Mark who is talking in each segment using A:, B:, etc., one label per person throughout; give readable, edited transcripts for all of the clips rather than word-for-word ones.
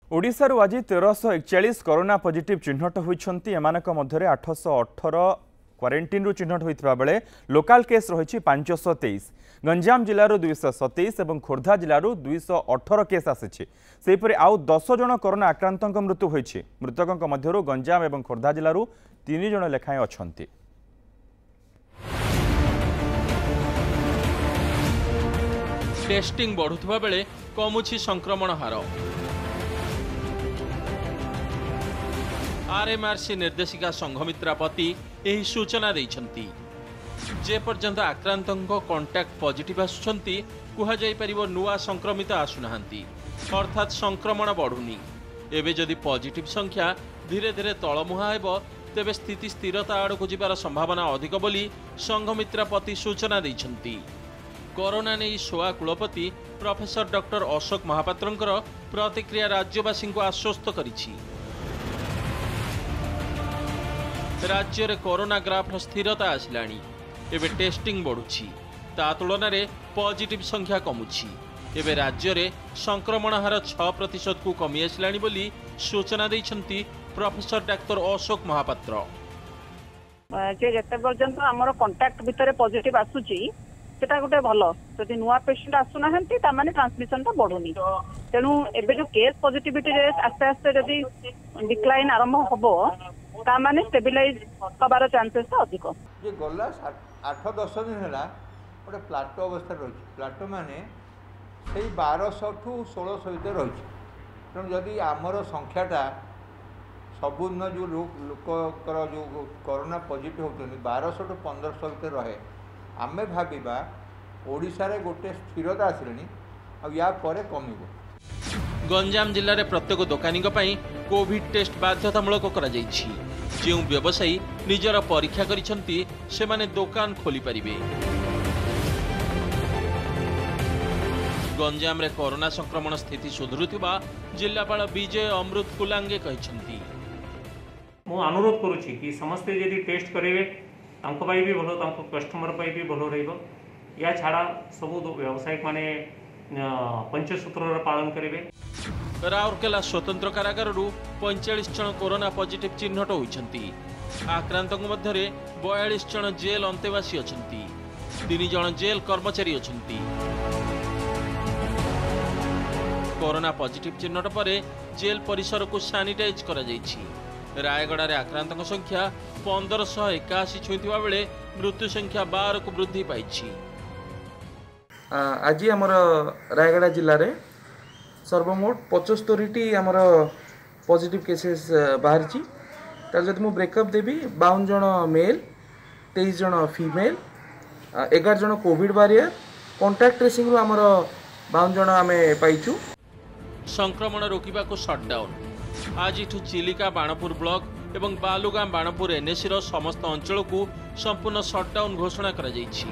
A: ओडिशारू आज 1341 corona positive चिन्हट होती एमानक मध्य 818 quarantine चिन्हट होता बेले लोकाल केस रही 523 गंजाम जिलूर 227 और खोर्धा जिलूर 218 केस आसी आउ 10 जन कोरोना आक्रांत मृत्यु होती मृतकों मध्य गंजाम और खोर्धा जिलूर 3 जन लेखाएं अच्छा।
B: टेस्टिंग बढ़ुवा बेले कमुछि संक्रमण हार। आरएमआरसी निर्देशिका संघमित्रा पति यही सूचना देइछंती जे पर्यंत आक्रांतों कंटाक्ट पॉजिटिव आसुछंती कुहा जाई परिबो नुआ संक्रमित आसुनाहांती अर्थात संक्रमण बढ़ुनी। एबे जदि पॉजिटिव संख्या धीरे धीरे तलमुहा हेबो तेबे स्थिति स्थिरता आड़कु जिबार संभावना अधिक बोली संघमित्रा पति सूचना देइछंती। कोरोना नहीं सोआ कुलपति प्रोफेसर डॉक्टर अशोक महापात्रंकर प्रतिक्रिया राज्यवासी को आश्वस्त करिछि। राज्य रे कोरोना ग्राफ स्थिरता आसिलाणी एबे टेस्टिंग बढ़ुछि ता तुलन रे पॉजिटिव संख्या कमुछि। एबे राज्य रे संक्रमण हार 6% को कमी आसिलाणी बोली सूचना दैछंती प्रोफेसर डॉक्टर अशोक महापात्र।
C: जे जते पर्यंत हमर कांटेक्ट भितरे पॉजिटिव आसुछि सेटा गोटे भल जदि नुआ पेशेंट आसुना ताने ट्रांसमिशन टा बढ़ुनी तेणु एबे जो केस पॉजिटिविटी रेट आस्ते आस्ते जदि डिक्लाइन आरंभ हबो ताने स्टेबिलाइज हबार चांसेस अधिक।
D: जे गला 8-10 दिन है गोटे प्लाटो अवस्था रही प्लाटो माने से 1200 ठू 1600 भर रही तेणु जदि आमर संख्याटा सबुदिन जो लोकर जो कोरोना पॉजिटिव होती 1200 टू 1500 भर रहे आमे भाविबा ओडिशा रे गोटे स्थिरता आसिलानी आ या परे कमिबो।
B: गंजाम जिले में प्रत्येक दोकानी कोविड टेस्ट बाध्यतामूलक करा जाइछि। जो व्यवसायी निजर परीक्षा करिसेंती सेमाने दोकान खोली परिबे। गंजाम रे कोरोना संक्रमण स्थिति सुधरुथिबा जिल्लापाल विजय अमृत कुलांगे कहिसेंती।
E: मु अनुरोध करुछि कि समस्ते यदि टेस्ट करेंगे तांको पाई भी भलो तांको कस्टमर पाई भी भलो रहिबो। या छाड़ा सबु व्यवसायिक माने पंचसूत्र पालन करेंगे।
B: राउरकेला स्वतंत्र कारागार 45 जन कोरोना पॉजिटिव चिन्हट होइछंती। आक्रांतों मध्य 42 जन जेल अंतेवासी अछंती 3 जन जेल कर्मचारी अछंती। कोरोना पॉजिटिव चिन्हट परे जेल परिसर को सैनिटाइज करा जाइछि। रायगड़ा रे आक्रांतों संख्या 1581 छुईथिबा बेले मृत्यु संख्या 12 को वृद्धि पाइछि।
F: आज आमर रायगड़ा जिले में सर्वमोट 75टी आमर पॉजिटिव केसेस बाहरी जब मुझे ब्रेकअप देवी 52 जन मेल 23 जन फीमेल 11 जन कोविड वारियर कांटेक्ट ट्रेसिंग रू आमर 52 जन आम पाइचु।
B: संक्रमण रोकवा को शटडाउन आज चिलिका बाणपुर ब्लॉक एवं बालुगां बाणपुर एनएसी रो समस्त अंचल को संपूर्ण शटडाउन घोषणा करा जाइछि।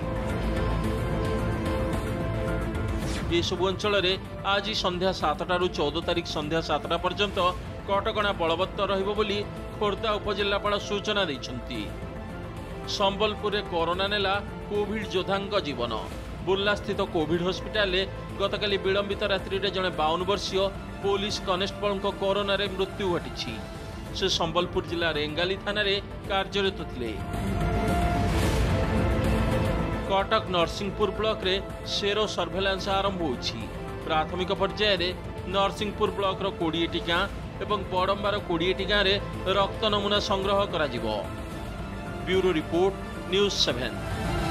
B: ये सब अंचल रे आज संध्या 7टा रु 14 तारिख संध्या 7टा पर्यंत कटकणा बलवत्तर रहिबो बोली खोर्धा उपजिल्लापाल सूचना दैछंती। संबलपुर कोरोना नेला कोविड योद्धांग जीवन। बुर्ला स्थित कोविड हॉस्पिटल गतकाली विलंबित रात्रि रे जने 52 वर्षीय पुलिस कनेस्टेबल को कोरोना रे मृत्यु घटी। से संबलपुर जिला रेंगाली थाना रे कार्यरत थिले। कटक नरसिंहपुर ब्लॉक रे सेरो सर्वेलांस आरंभ होछि। प्राथमिक पर्याय रे नरसिंहपुर ब्लॉक रो 20टी गाँ एवं बड़म्बार 20टी गाँ रे रक्त नमूना संग्रह करा जिवो। Bureau report news 7।